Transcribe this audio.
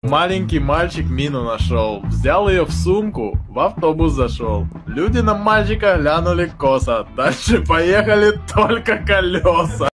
Маленький мальчик мину нашел, взял ее в сумку, в автобус зашел. Люди на мальчика глянули косо, дальше поехали только колеса.